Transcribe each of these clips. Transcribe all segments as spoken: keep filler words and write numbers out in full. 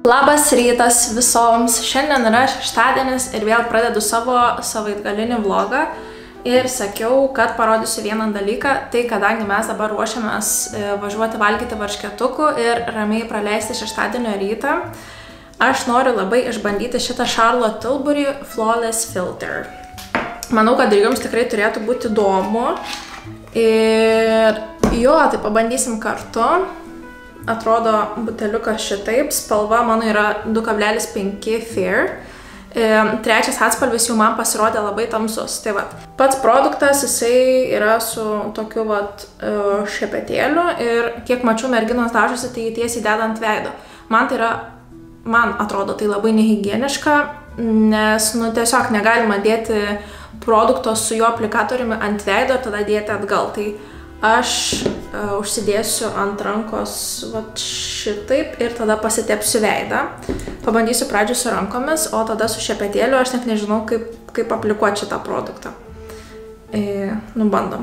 Labas rytas visoms, šiandien yra šeštadienis ir vėl pradedu savo savaitgalinį vlogą ir sakiau, kad parodysiu vieną dalyką, tai kadangi mes dabar ruošiamės važiuoti valgyti varškėtukų ir ramiai praleisti šeštadienio rytą, aš noriu labai išbandyti šitą Charlotte Tilbury Flawless Filter. Manau, kad ir jums tikrai turėtų būti įdomu ir jo, tai pabandysim kartu. Atrodo buteliukas šitaip, spalva mano yra du kablelis penki Fair. E, trečias atspalvis jau man pasirodė labai tamsus. Tai vat, pats produktas jisai yra su tokiu vat šepetėliu ir kiek mačiau merginos dažosi, tai tiesiai deda ant veido. Man tai yra, man atrodo tai labai nehigieniška, nes nu, tiesiog negalima dėti produkto su jo aplikatoriumi ant veido ir tada dėti atgal. Tai aš uh, užsidėsiu ant rankos vat šitaip ir tada pasitepsiu veidą. Pabandysiu pradžių su rankomis, o tada su šepetėliu aš net nežinau, kaip, kaip aplikuoti šitą produktą. E, nu, bandom.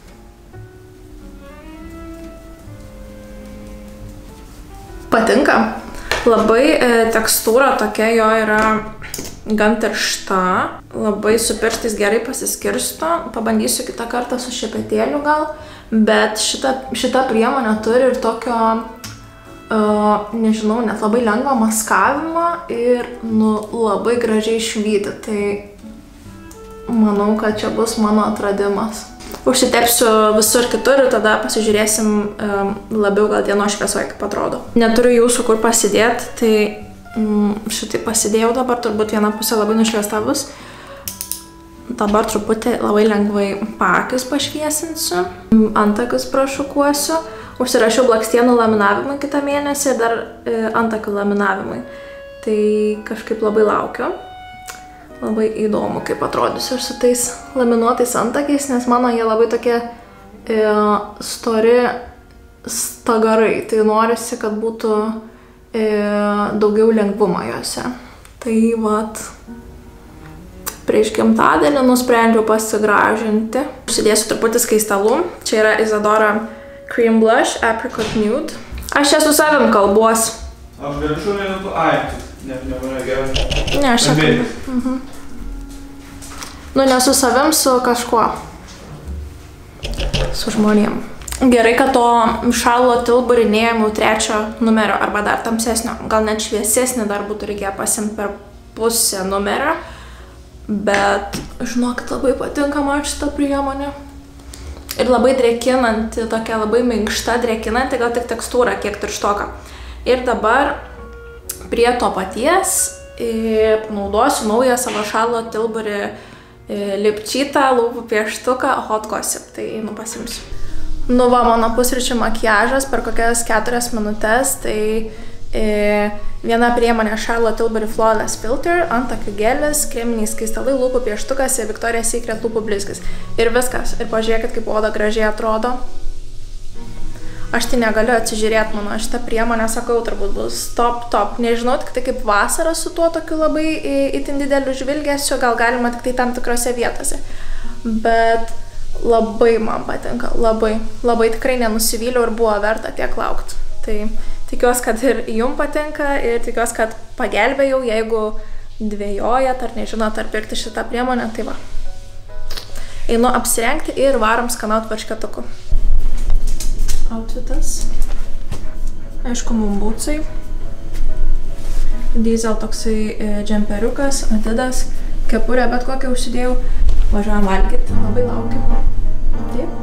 Patinka. Labai e, tekstūra tokia jo yra gan tiršta. Labai su pirštais gerai pasiskirsto. Pabandysiu kitą kartą su šepetėliu gal. Bet šita, šita priemonė turi ir tokio, uh, nežinau, net labai lengvą maskavimą ir nu, labai gražiai švyti. Tai manau, kad čia bus mano atradimas. Užsitepsiu visur kitur ir tada pasižiūrėsim um, labiau gal dienos šviesoje, kaip atrodo. Neturiu jūsų kur pasidėti, tai mm, šitai pasidėjau dabar, turbūt viena pusė labai nušviesta bus. Dabar truputį labai lengvai paakius pašviesinsiu, antakius prašukuosiu, užsirašiau blakstienų laminavimui kitą mėnesį ir dar e, antakių laminavimui. Tai kažkaip labai laukiu. Labai įdomu, kaip atrodysiu su tais laminuotais antakiais, nes mano jie labai tokie e, stori stagarai. Tai norisi, kad būtų e, daugiau lengvumo juose. Tai vat... Prieš gimtadienį nusprendžiau pasigražinti. Užsidėsiu truputį skaistalų. Čia yra Isadora Cream Blush Apricot Nude. Aš čia su savim kalbuos. Aš galiu ne tu ai, ne, ne, gerai. Ne, aš čia kalbu. Mhm. Nu, ne su savim, su kažkuo. Su žmonėm. Gerai, kad to Charlotte Tilbury neėmiau trečio numerio arba dar tamsesnio. Gal net šviesesnį dar būtų reikėję pasimti per pusę numerio. Bet, žinokit, labai patinka man šitą priemonę. Ir labai drėkinanti, tokia labai minkšta drėkinanti, gal tik tekstūra, kiek tirštoka. Ir dabar prie to paties e, naudosiu naują savo Charlotte Tilbury e, lipčytą lūpų pieštuką Hot Gossip. Tai einu pasimsiu. Nu va, mano pusryčių makiažas per kokias keturias minutės. Tai e, viena priemonė Charlotte Tilbury Flawless Filter, antakių gelis, kreminiai skaistalai, lūpų pieštukas ir Victoria's Secret lūpų blizgis. Ir viskas. Ir pažiūrėkit, kaip oda gražiai atrodo. Aš tai negaliu atsižiūrėti, mano šitą priemonę, sakau, turbūt bus top, top. Nežinau, tik tai kaip vasara su tuo tokiu labai itin dideliu žvilgesiu, gal galima tik tai tam tikrose vietose. Bet labai man patinka, labai, labai tikrai nenusivyliau ir buvo verta tiek laukti. Tai tikiuosi, kad ir jums patinka ir tikiuosi, kad pagelbėjau, jeigu dvejojat ar nežinot, ar pirkti šitą priemonę, tai va. Einu apsirengti ir varom skanaut varškėtukų. Outfitas. Aišku, mum būtsai. Diesel toksai e, džemperiukas, Adidas, kepurę bet kokią užsidėjau. Važiuojam valgyti, labai laukiu. Taip.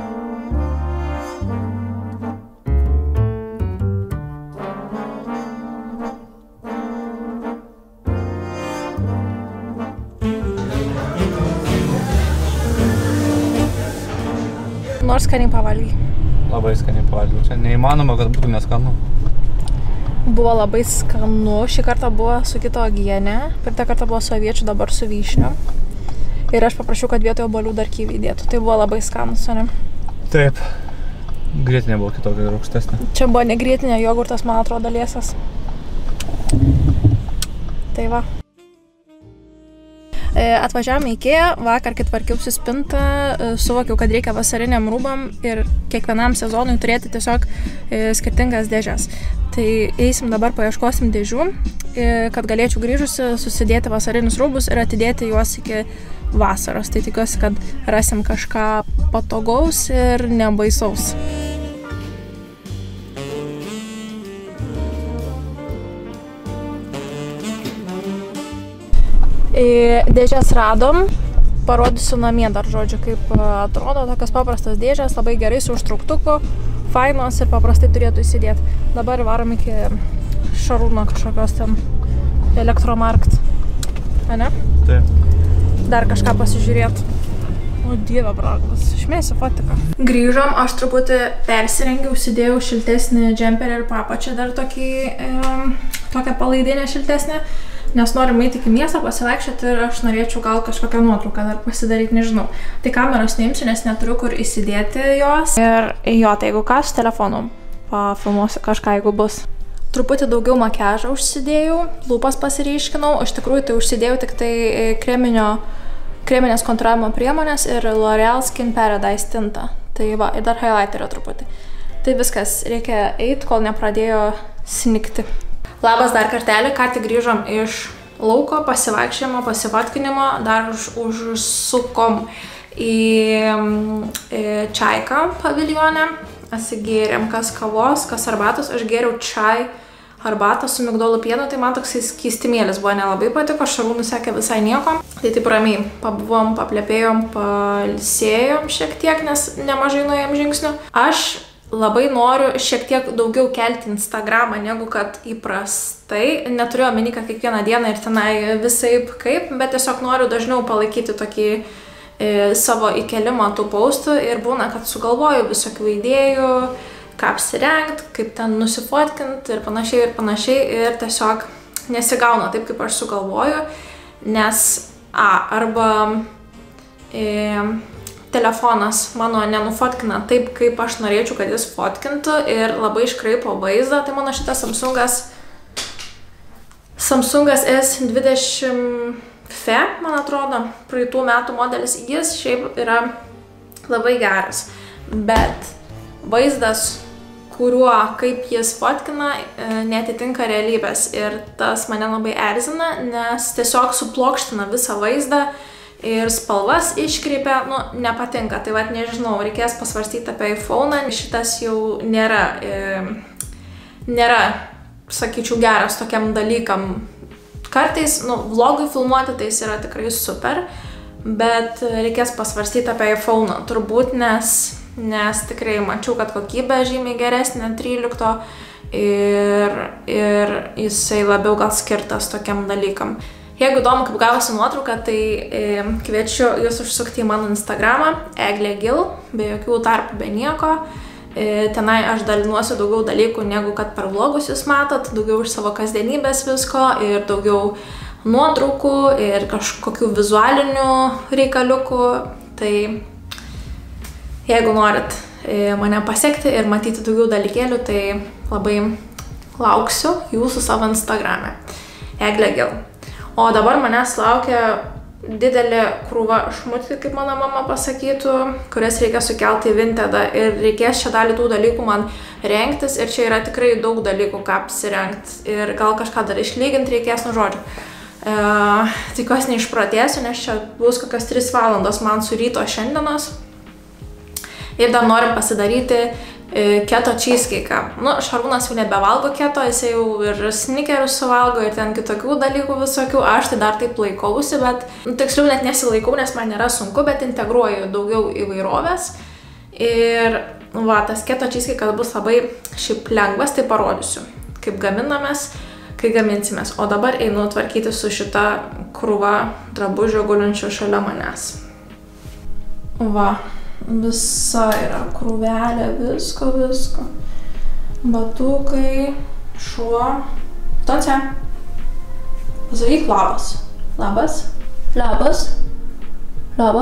Nors skaniai pavalgy. Labai skaniai pavalgiau. Čia neįmanoma, kad būtų neskanu. Buvo labai skanu. Šį kartą buvo su kito uogienė. Pirtą kartą buvo su aviečiu, dabar su vyšniu. Ir aš paprašiau, kad vietoje obuolių dar kivi įdėtų. Tai buvo labai skanus, o ne? Taip. Grietinė buvo kitokia, rūgštesnė. Čia buvo ne grietinė, jogurtas, man atrodo, liesas. Tai va. Atvažiavome į Ikea, vakar, kai tvarkiausi spintą, suvokiau, kad reikia vasariniam rūbam ir kiekvienam sezonui turėti tiesiog skirtingas dėžes. Tai eisim dabar, paieškosim dėžių, kad galėčiau grįžusi susidėti vasarinius rūbus ir atidėti juos iki vasaros. Tai tikiuosi, kad rasim kažką patogaus ir nebaisaus. Dėžės radom, parodysiu namie dar, žodžiu, kaip atrodo, tokios paprastos dėžės, labai gerai su užtrauktuku, fainos ir paprastai turėtų įsidėti. Dabar varom iki Šarūno kažkokios ten Elektromarkt, ane? Taip. Dar kažką pasižiūrėti. O dieve, bragas, išmėsiu fotiką. Grįžom, aš truputį persirengiau, užsidėjau šiltesnį džemperį ir papačią dar tokį, e, tokią palaidinę šiltesnę. Nes norim eiti iki miestą, pasivaikščioti ir aš norėčiau gal kažkokią nuotrauką dar pasidaryti, nežinau. Tai kameros neimsiu, nes neturiu kur įsidėti jos. Ir jo, tai jeigu ką, su telefonu pafilmuosiu kažką, jeigu bus. Truputį daugiau makiažą užsidėjau, lūpas pasiryškinau, iš tikrųjų tai užsidėjau tik tai kreminio, kreminės kontūravimo priemonės ir L'Oreal Skin Paradise tintą. Tai va, ir dar highlighterio truputį. Tai viskas, reikia eiti, kol nepradėjo snikti. Labas dar kartelį, ką tik grįžom iš lauko, pasivaikščiojimo, pasifotkinimo, dar už, užsukom į, į čaiką paviljonę, atsigėrėm kas kavos, kas arbatos, aš gėriau čai arbatą su migdolų pienu, tai man toksai skystimėlis buvo, nelabai patiko, Šarūnui sekė visai nieko, tai taip ramiai pabuvom, paplepėjom, palsėjom šiek tiek, nes nemažai nuėjom žingsnių. Aš labai noriu šiek tiek daugiau kelti Instagramą, negu kad įprastai. Neturiu omeny, kad kiekvieną dieną ir tenai visaip kaip, bet tiesiog noriu dažniau palaikyti tokį e, savo įkelimą tų postų ir būna, kad sugalvoju visokių idėjų, ką apsirengti, kaip ten nusifotkinti ir panašiai ir panašiai ir tiesiog nesigauna taip, kaip aš sugalvoju, nes a, arba e, telefonas mano nenufotkina taip, kaip aš norėčiau, kad jis fotkintų ir labai iškraipo vaizdą. Tai mano šitas Samsungas Samsungas S dvidešimt F E, man atrodo, praeitų metų modelis, jis šiaip yra labai geras, bet vaizdas, kuriuo kaip jis fotkina, netitinka realybės ir tas mane labai erzina, nes tiesiog suplokština visą vaizdą ir spalvas iškreipia, nu, nepatinka. Tai vat nežinau, reikės pasvarstyti apie iPhone'ą. Šitas jau nėra, e, nėra, sakyčiau, geras tokiam dalykam. Kartais, nu, vlogui filmuoti tai jis yra tikrai super, bet reikės pasvarstyti apie iPhone'ą turbūt, nes, nes tikrai mačiau, kad kokybė žymiai geresnė trylikto ir, ir jisai labiau gal skirtas tokiam dalykam. Jeigu įdomu, kaip gavosi nuotrauka, tai e, kviečiu jūs užsukti į mano Instagramą, Eglė Gil, be jokių tarpų, be nieko. E, tenai aš dalinuosiu daugiau dalykų, negu kad per vlogus jūs matot, daugiau iš savo kasdienybės visko ir daugiau nuotraukų ir kažkokių vizualinių reikaliukų. Tai jeigu norit e, mane pasiekti ir matyti daugiau dalykėlių, tai labai lauksiu jūsų savo Instagrame, Eglė Gil. O dabar manęs laukia didelė krūva šmutį, kaip mano mama pasakytų, kurias reikia sukelti į Vintedą ir reikės čia dalį tų dalykų man rengtis ir čia yra tikrai daug dalykų, ką apsirengti ir gal kažką dar išlyginti reikės, nu žodžiu. E, tikiuosi neišprotėsiu, nes čia bus kokios trys valandos man su ryto šiandienos ir dar norim pasidaryti keto cheesecake'ą. Nu, Šarūnas jau nebevalgo keto, jis jau ir snickerius suvalgo ir ten kitokių dalykų visokių. Aš tai dar taip laikausi, bet, nu, tiksliau net nesilaikau, nes man nėra sunku, bet integruoju daugiau įvairovės. Ir, va, tas keto cheesecake'as bus labai šiaip lengvas, tai parodysiu, kaip gaminamės, kai gaminsimės. O dabar einu tvarkyti su šita krūva drabužių gulinčių šalia manęs. Va. Visa yra krūvelė, visko, visko. Batukai, šuo. Tonce. Pasakyk labas. Labas. Labas. Laba.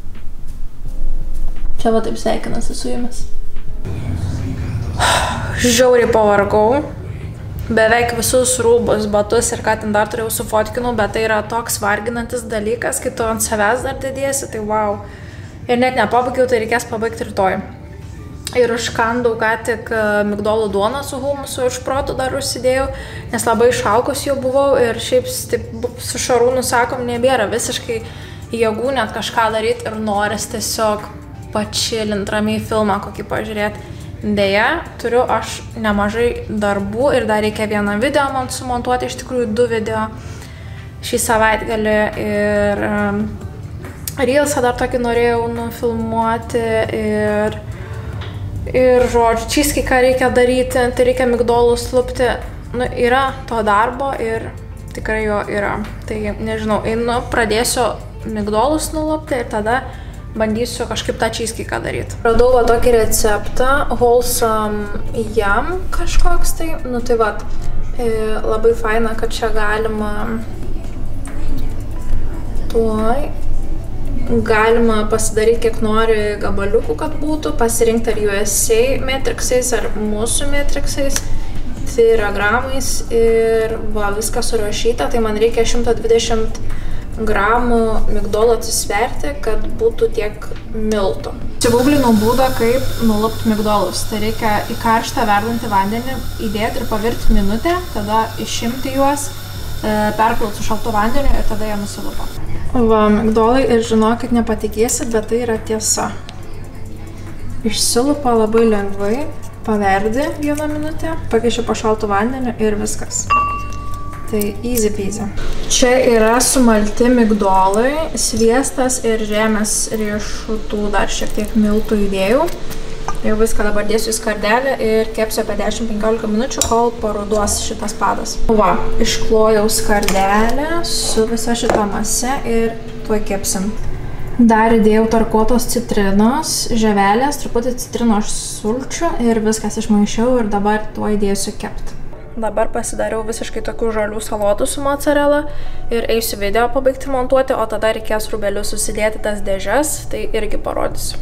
Čia va taip sveikinasi su jumis. Žiauriai pavargau. beveik visus rūbus, batus ir ką ten dar turėjau sufotkinau, bet tai yra toks varginantis dalykas, kai tu ant savęs dar dėdėsi, tai wow. Ir net nepabaigiau, tai reikės pabaigti rytoj. Ir užkandau ką tik migdolų duoną su humusu ir šprotų dar užsidėjau, nes labai išalkus jau buvau ir šiaip taip, su Šarūnu sakom, nebėra visiškai jėgų net kažką daryti ir noris tiesiog pačilint ramiai filmą kokį pažiūrėti. Deja, turiu aš nemažai darbų ir dar reikia vieną video man sumontuoti, iš tikrųjų du video šį savaitgalį ir um, Reelsą dar tokį norėjau nufilmuoti ir, ir žodžiu, cheesecake reikia daryti, tai reikia migdolus lupti, nu, yra to darbo ir tikrai jo yra. Tai nežinau, einu, pradėsiu migdolus nulupti ir tada bandysiu kažkaip tą cheesecake daryti. Radau va tokį receptą, wholesome yum kažkoks tai, nu tai va, e, labai faina, kad čia galima tuoj, galima pasidaryti kiek nori gabaliukų, kad būtų, pasirinkti ar U S A metriksais, ar mūsų metriksais, tai yra gramais ir va, viskas surašyta, tai man reikia šimtą dvidešimt gramų migdolų atsisverti, kad būtų tiek miltų. Sigūglinau būdą, kaip nulupti migdolus. Tai reikia į karštą verdantį vandenį įdėti ir pavirti minutę, tada išimti juos, perplauti su šaltu vandeniu ir tada jie nusilupa. Va, migdolai ir žinokit, nepatikėsit, bet tai yra tiesa. Išsilupa labai lengvai, paverdi vieną minutę, pakeičiu po šaltu vandeniu ir viskas. Tai easy peasy. Čia yra sumalti migdolai, sviestas ir žemės riešutų, dar šiek tiek miltų įdėjau. Jau viską dabar dėsiu į skardelę ir kepsiu apie dešimt penkiolika minučių, kol paruduos šitas padas. Va, išklojau skardelę su visa šita mase ir tuoj kepsim. Dar įdėjau tarkuotos citrinos, žievelės, truputį citrinos sulčių ir viskas išmaišiau ir dabar tuoj dėsiu kepti. Dabar pasidariau visiškai tokių žalių salotų su mozzarella ir eisiu video pabaigti montuoti, o tada reikės rūbeliu susidėti tas dėžes, tai irgi parodysiu.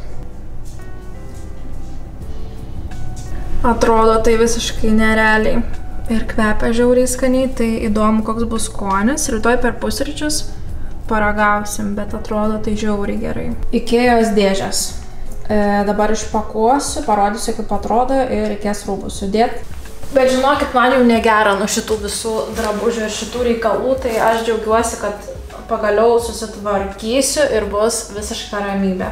Atrodo tai visiškai nerealiai ir kvepia žiauriai skaniai, tai įdomu koks bus skonis. Rytoj per pusryčius paragausim, bet atrodo tai žiauriai gerai. Ikėjos dėžės. E, dabar išpakuosiu, parodysiu kaip atrodo ir reikės rūbus sudėti. Bet žinokit, man jau negera nuo šitų visų drabužių ir šitų reikalų, tai aš džiaugiuosi, kad pagaliau susitvarkysiu ir bus visiška ramybė.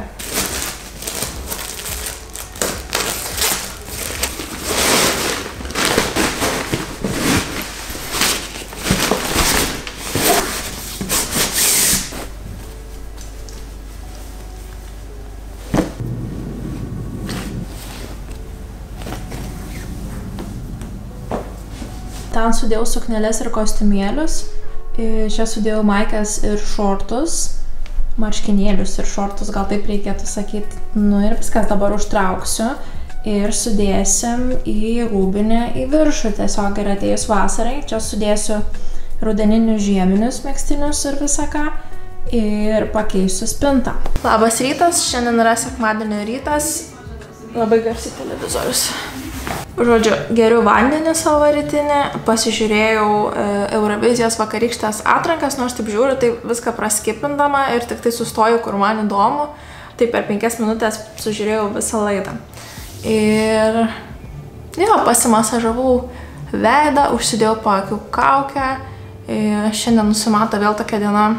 Ten sudėjau sukneles ir kostiumėlius, čia sudėjau maikes ir šortus, marškinėlius ir šortus, gal taip reikėtų sakyti. Nu ir viskas, dabar užtrauksiu ir sudėsim į rūbinę į viršų, tiesiog ir atėjus vasarai. Čia sudėsiu rudeninius žieminius megztinius ir visą ką ir pakeisiu spintą. Labas rytas, šiandien yra sekmadienio rytas, labai garsiai televizorius. Žodžiu, geriu vandenį savo rytinį, pasižiūrėjau e, Eurovizijos vakarykštės atrankas, nors taip žiūriu, tai viską praskipindama ir tik tai sustoju, kur man įdomu, tai per penkias minutės sužiūrėjau visą laidą. Ir jo, pasimasažavau veidą, užsidėjau paakių kaukę, e, šiandien nusimato vėl tokia diena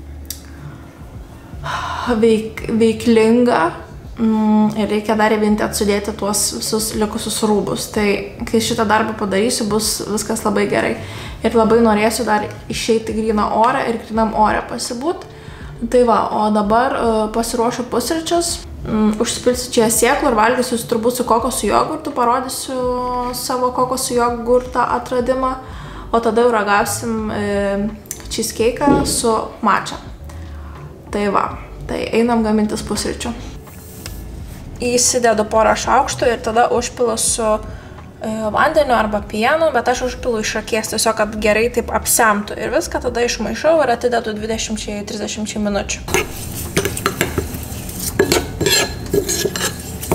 veik, veiklinga. Mm, ir reikia dar į vintet sudėti tuos visus likusius rūbus. Tai kai šitą darbą padarysiu, bus viskas labai gerai. Ir labai norėsiu dar išeiti gryną orą ir grynam orę pasibūt. Tai va, o dabar uh, pasiruošiu pusryčius. Mm, užsipilsiu čia sėklų ir valgysiu turbūt su kokosų jogurtu. Parodysiu savo kokosų jogurtą atradimą. O tada jau ragausim e, cheesecake'ą su matcha. Tai va, tai einam gamintis pusryčių. Įsidedu porą šaukštų ir tada užpilu su e, vandeniu arba pienu, bet aš užpilu iš akies tiesiog, kad gerai taip apsemtų. Ir viską tada išmaišau ir atidedu dvidešimt trisdešimt minučių.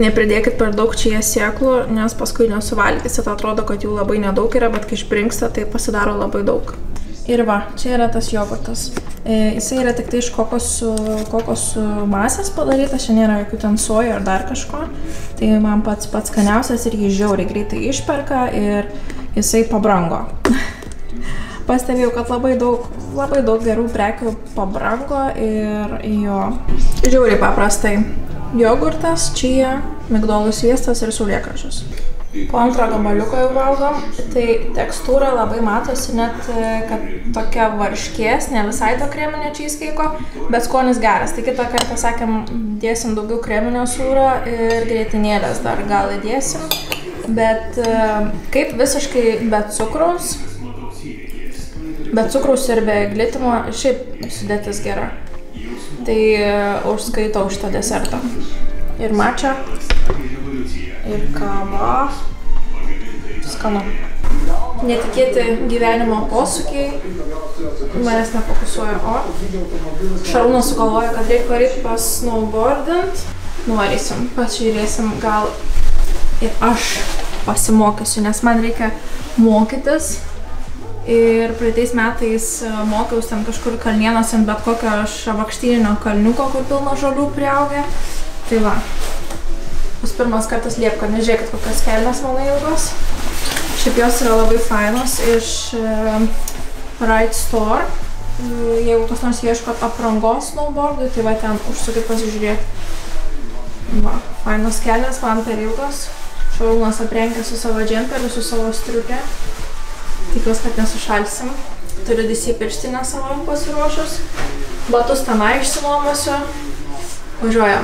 Nepridėkit per daug čia sėklų, nes paskui nesuvalgysit, atrodo, kad jų labai nedaug yra, bet kai išbrinksta, tai pasidaro labai daug. Ir va, čia yra tas jogurtas. E, jisai yra tik tai iš kokosų, kokosų masės padarytas, čia nėra jokių ten sojų ar dar kažko. Tai man pats pats skaniausias ir jį žiauriai greitai išperka ir jisai pabrango. Pastebėjau, kad labai daug, labai daug gerų prekių pabrango ir jo. Žiauriai paprastai. Jogurtas, čija, migdolų sviestas ir saulėgrąžos. Po antrą gabaliuką jau valgom, tai tekstūra labai matosi, net kad tokia varškės, ne visai to kreminio cheesecake'o, bet skonis geras. Tai kitą kartą sakėm, dėsim daugiau kreminio sūrio ir grietinėlės dar gal įdėsim, bet kaip visiškai be cukraus, be cukraus ir be glitimo, šiaip sudėtis gera. Tai užskaitau šitą desertą. Ir matcha, ir kava. Skanu. Netikėti gyvenimo posūkiai. Manęs nefokusuoja, o Šarūnas sugalvoja, kad reikia varyti pas snowboardint. Nuvarysim, pasižiūrėsim, gal ir aš pasimokysiu, nes man reikia mokytis. Ir praeitais metais mokiausi ten kažkur kalnienos ant bet kokio šabakštyninio kalniuko, kur pilno žolių priaugę. Tai va. Bus pirmas kartas liepkalnis, žiūrėkit, kokios kelnes mano ilgos. Šiaip jos yra labai fainos iš Ride Store. Jeigu kas nors ieškot aprangos snowboardui, tai va ten užsukit pasižiūrėti. Va, fainos kelnes, man per ilgos. Šarūnas aprengė su savo džemperiu, su savo striuke. Tikiuosi, kad nesušalsim. Turiu D C pirštinę savo pasiruošus. Batus tenai išsinuomosiu. Važiuojam.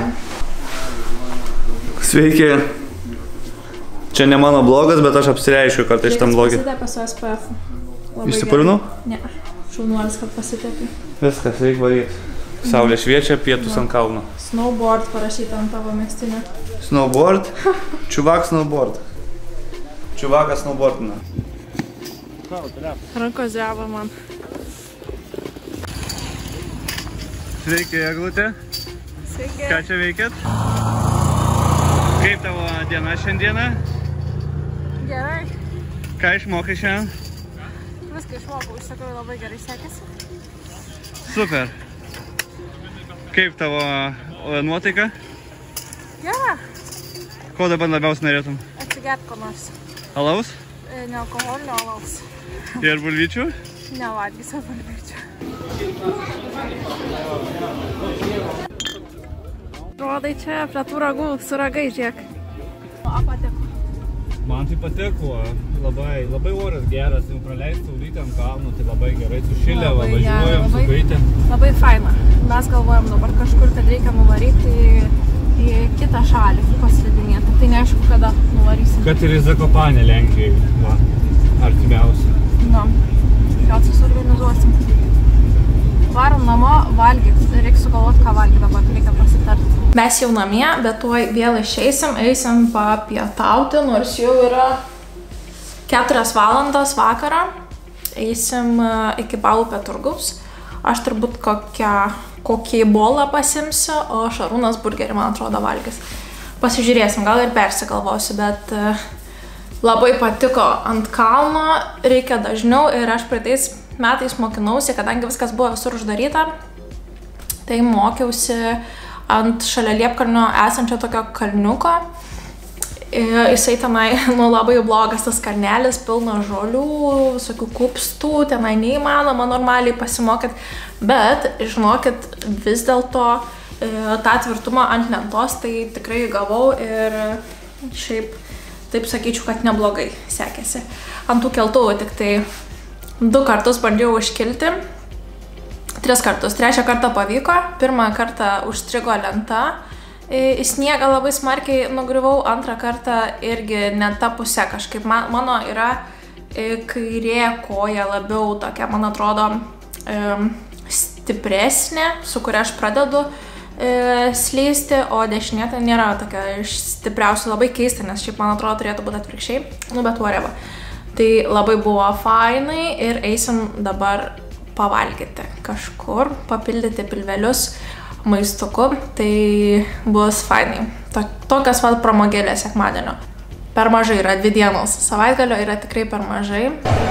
Sveiki. Čia ne mano blogas, bet aš apsireiškiu kartais šitam blogį. Pasitepė su S P F. Išsipulinau? Ne. Šaunuolis, kad pasitepė. Viskas, reikia varyti. Saulė šviečia, pietus ant kalno. Snowboard parašyta ant tavo megztinio. Snowboard? Čuvak snowboard. Čiuvakas snowboardina. Rankos dreba man. Sveiki, Eglutė. Sveiki. Ką čia veikėt? Kaip tavo diena šiandieną? Gerai. Ką išmokai šiandien? Viską išmokau, iš tikrųjų labai gerai sekėsi. Super. Kaip tavo nuotaika? Gera. Ko dabar labiausiai norėtum? Atsigert ko nors. Alaus? Ne alkoholinio, alaus. Ir bulvyčių? Nevalgysiu bulvyčių. Rodai čia prie tų ragų su ragai, žiūrėk. O patiko? Man tai patiko. Labai, labai oras geras. Jau praleist saulytę ant kalno, tai labai gerai sušilę, važiuojam su gaitėm. Labai faina. Mes galvojam dabar kažkur, kad reikia nuvaryti į kitą šalį, paslidinėti. Tai neaišku, kada nuvarysim. Kad ir į Zakopanę Lenkijai, va, artimiausia. Na, gal susiorganizuosim. Varom namo, valgyt. Reikia sugalvoti, ką valgyti dabar, reikia pasitarti. Mes jau namie, bet tuoj vėl išeisim, eisim papietauti, nors jau yra keturios valandos vakarą. Eisim iki Balupio turgaus. Aš turbūt kokią, kokį bolą pasimsiu, o Šarūnas burgerį, man atrodo, valgys. Pasižiūrėsim, gal ir persigalvosiu, bet labai patiko ant kalno, reikia dažniau ir aš praeitais metais mokinausi, kadangi viskas buvo visur uždaryta, tai mokiausi ant šalia Liepkalnio esančio tokio kalniuko. Jisai tenai, nu, labai blogas tas kalnelis, pilna žolių, visokių kupstų, tenai neįmanoma normaliai pasimokyti, bet, žinokit, vis dėlto tą tvirtumą ant lentos tai tikrai gavau ir šiaip, taip sakyčiau, kad neblogai sekėsi. Ant tų keltuvų tik tai du kartus bandžiau užkilti, tris kartus. Trečią kartą pavyko, pirmą kartą užstrigo lenta, į sniegą labai smarkiai nugriuvau, antrą kartą irgi ne ta pusė kažkaip. Man, mano yra kairė koja labiau tokia, man atrodo, stipresnė, su kuria aš pradedu slysti, o dešinė tai nėra tokia iš stipriausių, labai keista, nes šiaip man atrodo turėtų būti atvirkščiai, nu bet whatever. Tai labai buvo fainai ir eisim dabar pavalgyti kažkur, papildyti pilvelius. maistuku, tai bus fainai. Tokios vat pramogėlės sekmadienio. Per mažai yra dvi dienos, savaitgalio yra tikrai per mažai.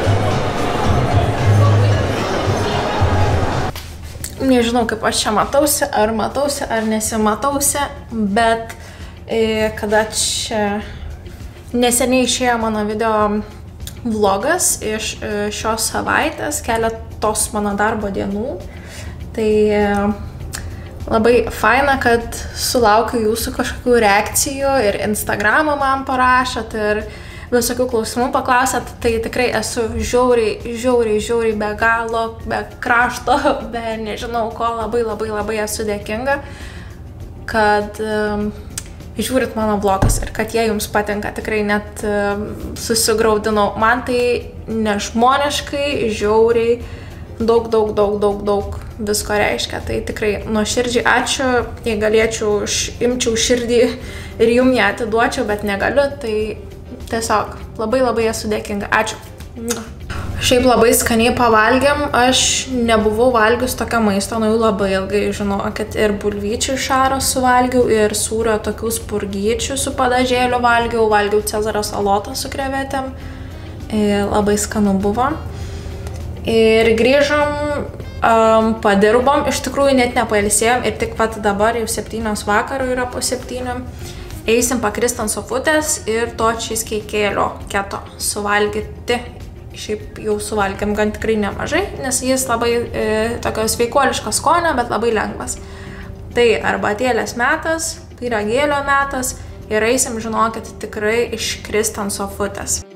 Nežinau, kaip aš čia matausi, ar matausi, ar nesimatausi, bet e, kada čia neseniai išėjo mano video vlogas iš e, šios savaitės, keletos mano darbo dienų, tai e, labai faina, kad sulaukiu jūsų kažkokių reakcijų ir Instagramą man parašot ir visokių klausimų paklausėt, tai tikrai esu žiauriai, žiauriai, žiauriai be galo, be krašto, be nežinau ko, labai labai labai esu dėkinga, kad um, žiūrit mano vlogus ir kad jie jums patinka, tikrai net um, susigraudinau. Man tai nežmoniškai, žiauriai, daug, daug, daug, daug, daug visko reiškia. Tai tikrai nuoširdžiai ačiū, jei galėčiau, imčiau širdį ir jum ją atiduočiau, bet negaliu, tai tiesiog labai labai esu dėkinga. Ačiū. Šiaip labai skaniai pavalgėm. Aš nebuvau valgius tokio maisto, nu jau labai ilgai, žinokit, ir bulvyčių šaro suvalgiau, ir sūrio tokių spurgyčių su padažėliu valgiau, valgiau cezario salotą su krevetėm. Ir labai skanu buvo. Ir grįžom, um, padirbom, iš tikrųjų net nepailsėjom ir tik pat dabar jau septynios vakaro yra po septynių. Eisim pakrist ant sofutės ir to cheesecake'ėlio keto suvalgyti. Šiaip jau suvalgėm gan tikrai nemažai, nes jis labai e, tokio sveikuoliško skonio, bet labai lengvas. Tai arbatėlės metas, pyragėlio metas ir eisim, žinokit, tikrai iškrist ant sofutės.